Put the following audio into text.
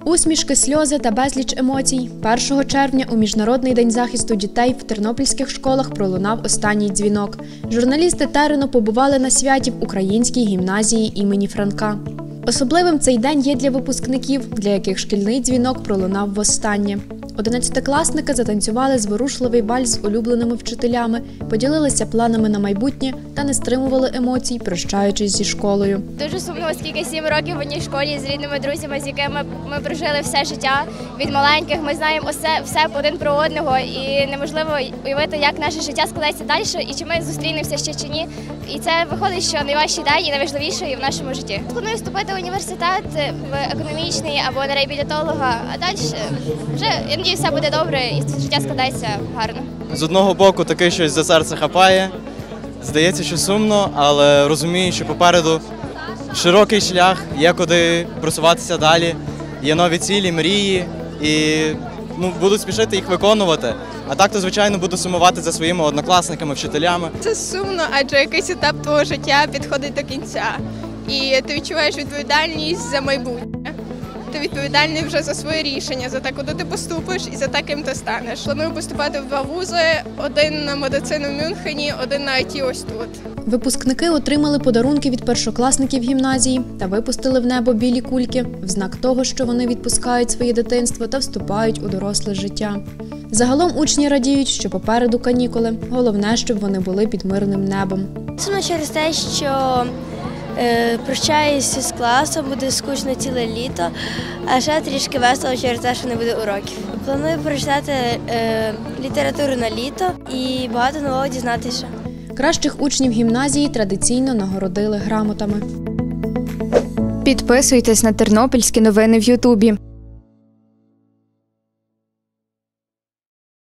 Усмішки, сльози та безліч емоцій. 1 червня у Міжнародний день захисту дітей в тернопільських школах пролунав останній дзвінок. Журналісти терену побували на святі в Українській гімназії імені Франка. Особливим цей день є для випускників, для яких шкільний дзвінок пролунав востаннє. 11-класники затанцювали зворушливий вальс з улюбленими вчителями, поділилися планами на майбутнє та не стримували емоцій, прощаючись зі школою. Дуже сумно, оскільки 7 років в одній школі з рідними друзями, з якими ми прожили все життя. Від маленьких ми знаємо все один про одного, і неможливо уявити, як наше життя складеться далі, і чи ми зустрінемося ще чи ні. І це виходить, що найважчий день і найважливіший в нашому житті. Планую вступити в університет, в економічний або на реабілітолога, а далі вже, я надію, все буде добре і життя складається гарно. З одного боку таке щось за серце хапає, здається, що сумно, але розумію, що попереду широкий шлях, є куди просуватися далі, є нові цілі, мрії і буду спішити їх виконувати. А так, то, звичайно, буду сумувати за своїми однокласниками, вчителями. Це сумно, адже якийсь етап твого життя підходить до кінця. І ти відчуваєш відповідальність за майбутнє. Ти відповідальний вже за своє рішення, за те, куди ти поступиш і за те, ким ти станеш. Планую поступати в 2 вузи, один на медицину в Мюнхені, один на ІТ ось тут. Випускники отримали подарунки від першокласників гімназії та випустили в небо білі кульки в знак того, що вони відпускають своє дитинство та вступають у доросле життя. Загалом учні радіють, що попереду канікули. Головне, щоб вони були під мирним небом. Сумно через те, що прощаюся з класом, буде скучно ціле літо, а ще трішки весело через те, що не буде уроків. Планую прочитати літературу на літо і багато нового дізнатися. Кращих учнів гімназії традиційно нагородили грамотами. Підписуйтесь на тернопільські новини в Ютубі.